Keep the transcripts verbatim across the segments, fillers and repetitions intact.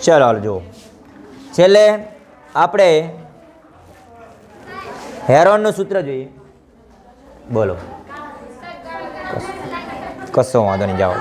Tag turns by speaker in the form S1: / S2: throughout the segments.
S1: चलो हाल जो छेल्ले आपणे हेरोनનું सूत्र જોઈએ बोलो कशो वांधो नहीं जाओ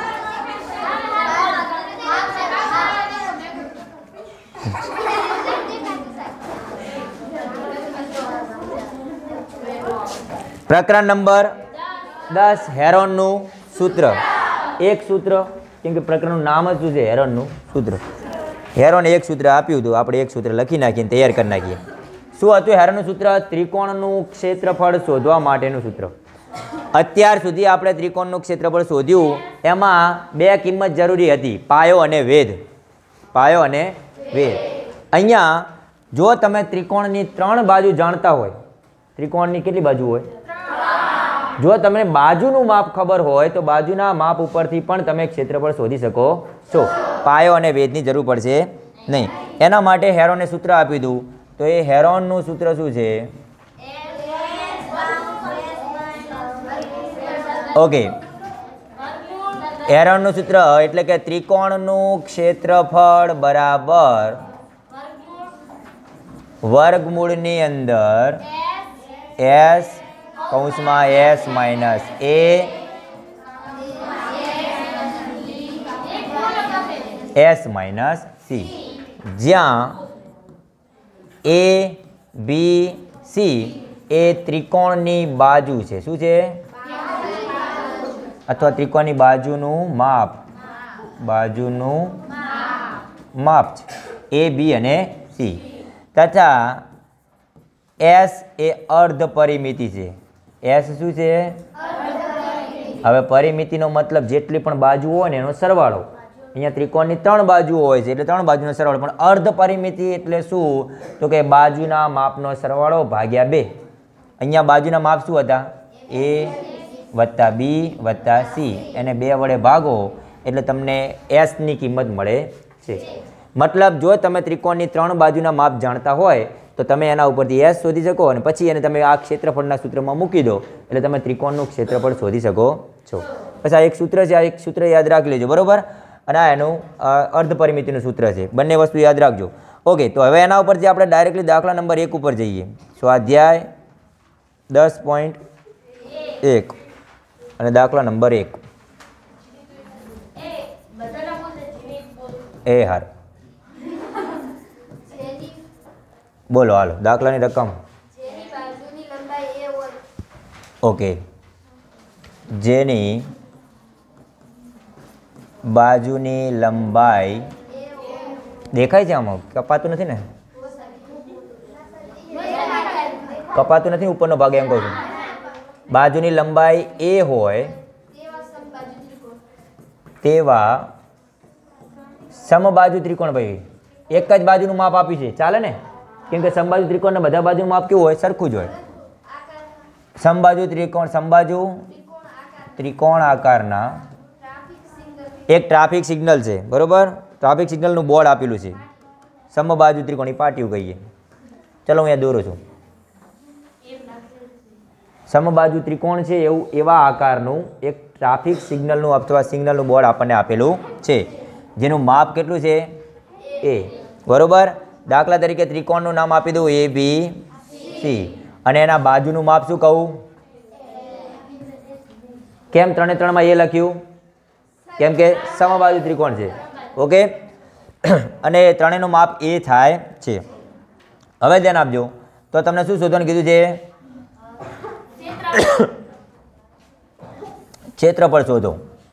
S1: प्रकरण नंबर दस हेरोनનું सूत्र एक सूत्र केम के प्रकरणનું नाम ज શું છે हेरोनનું सूत्र हेरोन एक सूत्र આપ્યું હતું આપણે એક सूत्र લખી નાખીને તૈયાર કરી નાખીએ શું હતું हेरोनનું सूत्र ત્રિકોણનું ક્ષેત્રફળ શોધવા માટેનું सूत्र અત્યાર સુધી આપણે ત્રિકોણનું ક્ષેત્રફળ શોધ્યું એમાં બે કિંમત જરૂરી હતી પાયો અને વેધ પાયો અને વેધ અહીંયા જો તમે ત્રિકોણની ત્રણ બાજુ જાણતા હોય ત્રિકોણની કેટલી બાજુ હોય જો તમને બાજુનું માપ ખબર હોય તો બાજુના માપ ઉપરથી પણ તમે ક્ષેત્રફળ શોધી શકો છો પાયો અને વેધની જરૂર પડશે નહીં એના માટે હેરોને સૂત્ર આપી દીધું તો એ હેરોનનું સૂત્ર શું છે ઓકે હેરોનનું સૂત્ર એટલે કે ત્રિકોણનું ક્ષેત્રફળ બરાબર વર્ગમૂળની અંદર એસ કૌંસમાં S minus A S minus C જ્યાં એ બી સી એ ત્રિકોણની બાજુ છે શું છે અથવા ત્રિકોણની બાજુનું માપ બાજુનું માપ છે એ બી અને સી તથા એસ એ અર્ધ પરિમિતિ છે એસ શું છે હવે પરિમિતિનો મતલબ જેટલી પણ બાજુ હોય ને એનો સરવાળો અહીંયા ત્રિકોણની ત્રણ બાજુઓ હોય છે એટલે ત્રણ બાજુનો સરવાળો પણ અર્ધ પરિમિતિ એટલે શું તો કે બાજુના માપનો સરવાળો ભાગ્યા બે અહીંયા બાજુના માપ શું હતા એ વત્તા બી વત્તા સી એને બે વડે ભાગો એટલે તમને એસની કિંમત મળે છે મતલબ જો તમે ત્રિકોણની ત્રણ બાજુના માપ જાણતા હોય તો તમે એના ઉપરથી એસ શોધી શકો અને પછી એને તમે આ ક્ષેત્રફળના સૂત્રમાં મૂકી દો એટલે તમે ત્રિકોણનું ક્ષેત્રફળ શોધી શકો છો પછી આ એક સૂત્ર છે આ એક સૂત્ર યાદ રાખી લેજો બરાબર અને આ એનું અર્ધ પરિમિતિનું સૂત્ર છે બંને વસ્તુ યાદ રાખજો ઓકે તો હવે એના ઉપરથી આપણે ડાયરેક્ટલી દાખલા નંબર એક ઉપર જઈએ સ્વાધ્યાય દસ પોઈન્ટ એક અને દાખલા નંબર એક એ હાર બોલો હાલો દાખલાની રકમ ઓકે જેની બાજુની લંબાઈ દેખાય છે આમાં કપાતું નથી ને કપાતું નથી ઉપરનો ભાગ એમ કહું છું બાજુની લંબાઈ એ હોય તેવા સમબાજુ ત્રિકોણ ભાઈ એક જ બાજુનું માપ આપ્યું છે ચાલે ને કેમ કે સમબાજુ ત્રિકોણના બધા બાજુનું માપ કેવું હોય સરખું જ હોય સમબાજુ ત્રિકોણ સમબાજુ ત્રિકોણ આકારના એક ટ્રાફિક સિગ્નલ છે બરોબર ટ્રાફિક સિગ્નલનું બોર્ડ આપેલું છે સમબાજુ ત્રિકોણ પાટિયું કહીએ ચલો હું અહીંયા દોરું છું સમબાજુ ત્રિકોણ છે એવું એવા આકારનું એક ટ્રાફિક સિગ્નલનું અથવા સિગ્નલનું બોર્ડ આપણને આપેલું છે જેનું માપ કેટલું છે એ બરોબર દાખલા તરીકે ત્રિકોણનું નામ આપી દઉં એ બી સી અને એના બાજુનું માપ શું કહું કેમ ત્રણે ત્રણમાં એ લખ્યું કેમ કે સમબાજુ ત્રિકોણ છે ઓકે અને ત્રણેયનું માપ એ થાય છે હવે ધ્યાન આપજો તો તમને શું શોધવાનું કીધું છે ક્ષેત્રફળ શોધો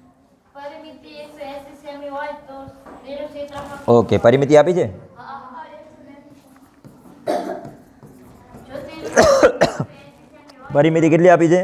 S1: ઓકે પરિમિતિ આપી છે પરિમિતિ કેટલી આપી છે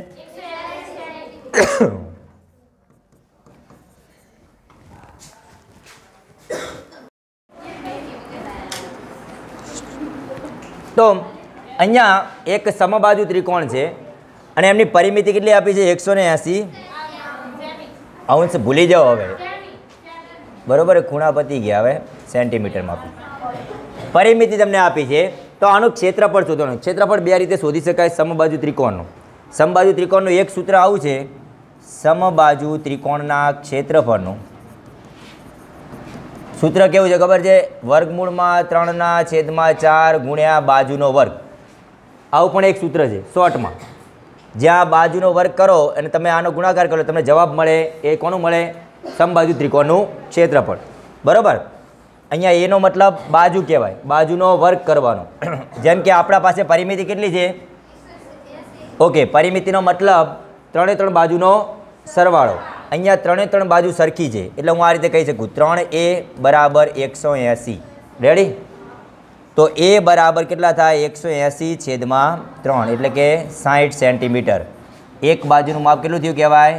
S1: તો અહીંયા એક સમબાજુ ત્રિકોણ છે અને એમની પરિમિતિ કેટલી આપી છે એકસો ને એંસી અંશ ભૂલી જાઓ હવે બરોબર ખૂણા પતી ગયા હવે સેન્ટીમીટરમાં પરિમિતિ તમને આપી છે તો આનું ક્ષેત્રફળ શોધવાનું ક્ષેત્રફળ બે રીતે શોધી શકાય સમબાજુ ત્રિકોણનું સમબાજુ ત્રિકોણનું એક સૂત્ર આવું છે સમબાજુ ત્રિકોણના ક્ષેત્રફળનું સૂત્ર કેવું છે ખબર છે? વર્ગમૂળમાં ત્રણના છેદમાં ચાર ગુણ્યા બાજુનો વર્ગ. આવું પણ એક સૂત્ર છે શોર્ટમાં. જ્યાં બાજુનો વર્ગ કરો અને તમે આનો ગુણાકાર કરો તમને જવાબ મળે. એ કોનું મળે? સમબાજુ ત્રિકોણનું ક્ષેત્રફળ. બરાબર. અહીંયા એનો મતલબ બાજુ કહેવાય, બાજુનો વર્ગ કરવાનો. જેમ કે આપણા પાસે પરિમિતિ કેટલી છે? ઓકે, પરિમિતિનો મતલબ ત્રણે ત્રણ બાજુનો સરવાળો. અહીંયા ત્રણે ત્રણ બાજુ સરખી છે એટલે હું આ રીતે કહી શકું ત્રણ એ બરાબર એકસો એંસી. રેડી? તો એ બરાબર કેટલા થાય? એકસો એંસી છેદમાં ત્રણ એટલે કે સાઠ સેન્ટીમીટર. એક બાજુનું માપ કેટલું થયું કહેવાય?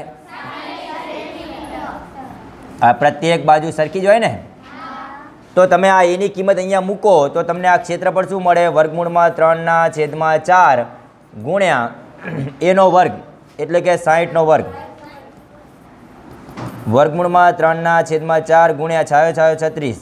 S1: આ પ્રત્યેક બાજુ સરખી જ હોય ને. તો તમે આ એની કિંમત અહીંયા મૂકો તો તમને આ ક્ષેત્રફળ શું મળે? વર્ગમૂળમાં ત્રણના છેદમાં ચાર ગુણ્યા એનો વર્ગ એટલે કે સાઠનો વર્ગ. વર્ગમૂળમાં ત્રણના છેદમાં ચાર ગુણ્યા છાયો છાયો છત્રીસ,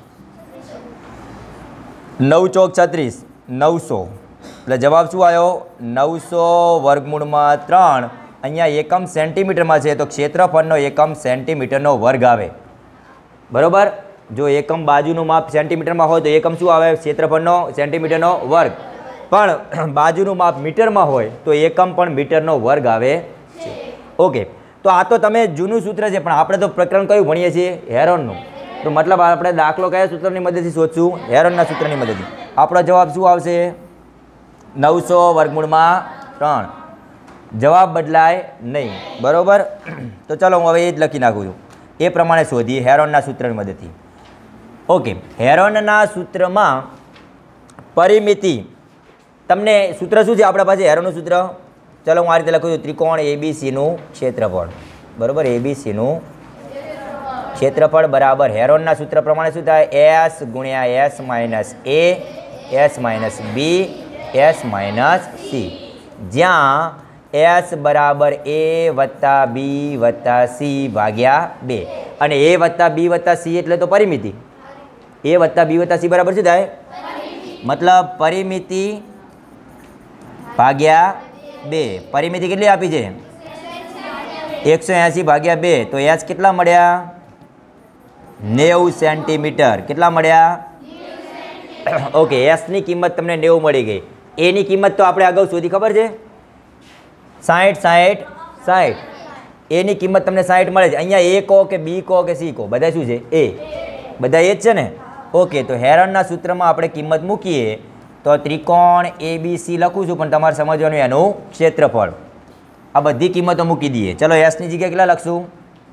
S1: નવ ચોક છત્રીસ, નવસો. એટલે જવાબ શું આવ્યો? નવસો વર્ગમૂળમાં ત્રણ. અહીંયા એકમ સેન્ટીમીટરમાં છે તો ક્ષેત્રફળનો એકમ સેન્ટીમીટરનો વર્ગ આવે. બરાબર. જો એકમ બાજુનું માપ સેન્ટીમીટરમાં હોય તો એકમ શું આવે? ક્ષેત્રફળનો સેન્ટીમીટરનો વર્ગ. પણ બાજુનું માપ મીટરમાં હોય તો એકમ પણ મીટરનો વર્ગ આવે છે. ઓકે, તો આ તો તમે જૂનું સૂત્ર છે પણ આપણે તો પ્રકરણ કયું ભણીએ છીએ? હેરોનનું. તો મતલબ આપણે દાખલો કયા સૂત્રની મદદથી શોધશું? હેરોનના સૂત્રની મદદથી. આપણો જવાબ શું આવશે? નવસો વર્ગમૂળમાં ત્રણ. જવાબ બદલાય નહીં. બરાબર. તો ચાલો હું હવે એ જ લખી નાખું છું. એ પ્રમાણે શોધીએ હેરોનના સૂત્રની મદદથી. ઓકે, હેરોનના સૂત્રમાં પરિમિતિ તમને સૂત્ર શું છે આપણા પાસે? હેરોનનું સૂત્ર. ચાલો હું આ રીતે લખું છું ત્રિકોણ એબીસીનું ક્ષેત્રફળ. બરાબર. એબીસીનું ક્ષેત્રફળ બરાબર હેરોનના સૂત્ર પ્રમાણે શું થાય? એસ ગુણ્યા S minus A, S minus B, S minus C. જ્યાં એસ બરાબર એ વત્તા બી વત્તા સી ભાગ્યા બે. અને એ વત્તા બી વત્તા સી એટલે તો પરિમિતિ. એ વત્તા બી વત્તા સી બરાબર શું થાય? મતલબ પરિમિતિ ભાગ્યા બે. પરિમિતિ કેટલી આપી છે? એકસો એંસી ભાગ્યા બે. તો એચ કેટલા મળ્યા? નેવું સેન્ટીમીટર. કેટલા મળ્યા? ઓકે, એસની કિંમત તમને નેવું મળી ગઈ. એની કિંમત તો આપણે અગાઉ શોધી ખબર છે? સાઠ સાઠ સાઠ. એની કિંમત તમને સાઠ મળે છે. અહીંયા એ કહો કે બી કહો કે સી કહો, બધા શું છે? એ. બધા એ જ છે ને. ઓકે, તો હેરોનના સૂત્રમાં આપણે કિંમત મૂકીએ તો ત્રિકોણ એ બી સી લખું છું પણ તમારે સમજવાનું એનું ક્ષેત્રફળ. આ બધી કિંમતો મૂકી દઈએ. ચલો એસની જગ્યાએ કેટલા લખશું?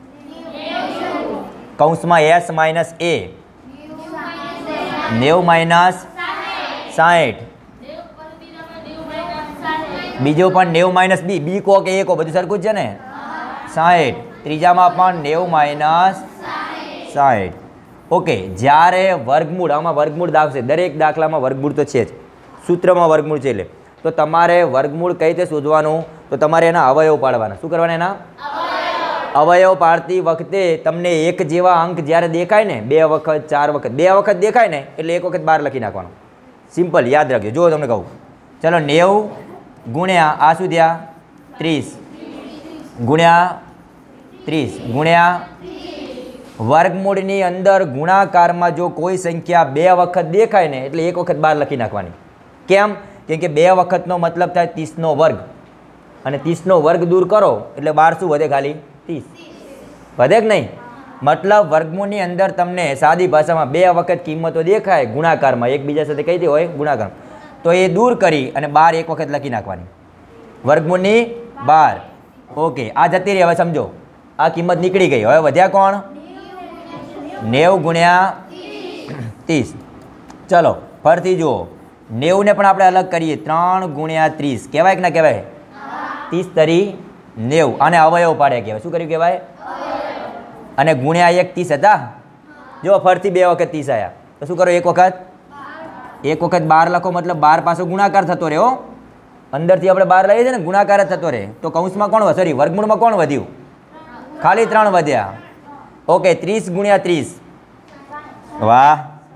S1: કૌંસમાં એસ માઇનસ એ, નેવું માઇનસ સાઠ. બીજો પણ નેવું માઇનસ બી. બી કહો કે એ કહો બધું સરખું જ છે ને. સાઠ. ત્રીજામાં પણ નેવું માઇનસ સાઠ. ઓકે, જ્યારે વર્ગમૂળ, આમાં વર્ગમૂળ દાખશે, દરેક દાખલામાં વર્ગમૂળ તો છે જ, સૂત્રમાં વર્ગમૂળ છે. એટલે તો તમારે વર્ગમૂળ કઈ રીતે શોધવાનું? તો તમારે એના અવયવ પાડવાના. શું કરવાના? એના અવયવ પાડતી વખતે તમને એક જેવા અંક જ્યારે દેખાય ને, બે વખત ચાર વખત બે વખત દેખાય ને એટલે એક વખત બાર લખી નાખવાનું. સિમ્પલ, યાદ રાખજો. જો તમને કહું, ચલો નેવું ગુણ્યા આ શું થયા? ત્રીસ ગુણ્યા ત્રીસ ગુણ્યા વર્ગમૂળની અંદર ગુણાકારમાં જો કોઈ સંખ્યા બે વખત દેખાય ને એટલે એક વખત બાર લખી નાખવાની. કેમ? કેમ કે બે વખતનો મતલબ થાય ત્રીસનો વર્ગ, અને ત્રીસનો વર્ગ દૂર કરો એટલે બાર શું વધે? ખાલી ત્રીસ વધે કે નહીં? મતલબ વર્ગમૂળની અંદર તમને સાદી ભાષામાં બે વખત કિંમતો દેખાય ગુણાકારમાં, એકબીજા સાથે કઈ દે હોય ગુણાકાર, તો એ દૂર કરી અને બાર એક વખત લખી નાખવાની. વર્ગમૂળની બાર. ઓકે, આ જતી રહી. હવે સમજો, આ કિંમત નીકળી ગઈ. હવે વધ્યા કોણ? નેવું ગુણ્યા ત્રીસ. ચલો ફરીથી જુઓ, નેવુંને પણ આપણે અલગ કરીએ. ત્રણ ગુણ્યા ત્રીસ કહેવાય કે ના કહેવાય? ત્રીસ તરી નેવું. આને અવયવ પાડ્યા કહેવાય. શું કર્યું કહેવાય? અને ગુણ્યા એક ત્રીસ હતા. જો ફરીથી બે વખત ત્રીસ આવ્યા તો શું કરો? એક વખત એક વખત બાર લખો. મતલબ બાર પાછો ગુણાકાર થતો રહે. હો, અંદરથી આપણે બાર લઈએ છીએ ને, ગુણાકાર જ થતો રહે. તો કૌંસમાં કોણ? સોરી, વર્ગમૂળમાં કોણ વધ્યું? ખાલી ત્રણ વધ્યા. ઓકે, ત્રીસ ગુણ્યા ત્રીસ. વાહ,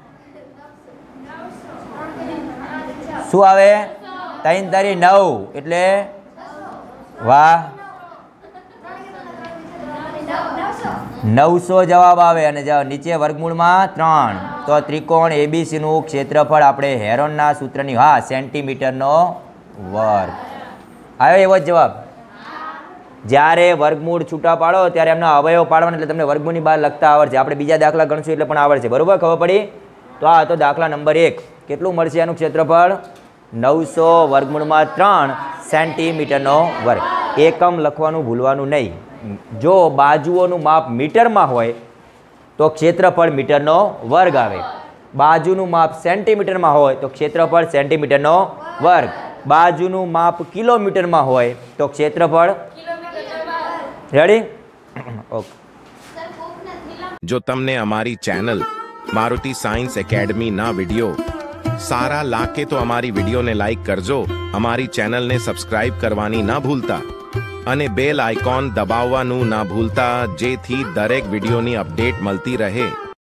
S1: શું આવે? ત્રણ તારી નવ એટલે વાહ નવસો જવાબ આવે અને નીચે વર્ગમૂળમાં ત્રણ. તો ત્રિકોણ એબીસીનું ક્ષેત્રફળ આપણે હેરોનના સૂત્રની હા સેન્ટીમીટરનો વર્ગ આવ્યો એવો જ જવાબ. જ્યારે વર્ગમૂળ છૂટા પાડો ત્યારે એમના અવયવ પાડવાના એટલે તમને વર્ગમૂળની બહાર લખતા આવડશે. આપણે બીજા દાખલા ગણશું એટલે પણ આવડશે. બરોબર, ખબર પડી? તો આ હતો દાખલા નંબર એક. કેટલું મળશે એનું ક્ષેત્રફળ? નવસો વર્ગમૂળમાં ત્રણ સેન્ટીમીટરનો વર્ગ. એકમ લખવાનું ભૂલવાનું નહીં. જો બાજુઓનું માપ મીટરમાં હોય તો ક્ષેત્રફળ મીટરનો વર્ગ આવે. બાજુનું માપ સેન્ટીમીટરમાં હોય તો ક્ષેત્રફળ સેન્ટીમીટરનો વર્ગ. બાજુનું માપ કિલોમીટરમાં હોય તો ક્ષેત્રફળ રેડી. ઓકે.
S2: જો તમને અમારી ચેનલ મારુતિ સાયન્સ એકેડમી ના વિડિયો સારા લાગે તો અમારી વિડિયોને લાઈક કરજો, અમારી ચેનલને સબસ્ક્રાઇબ કરવાની ના ભૂલતા અને બેલ આઇકોન દબાવવાનું ના ભૂલતા, જેથી દરેક વિડિયોની અપડેટ મળતી રહે.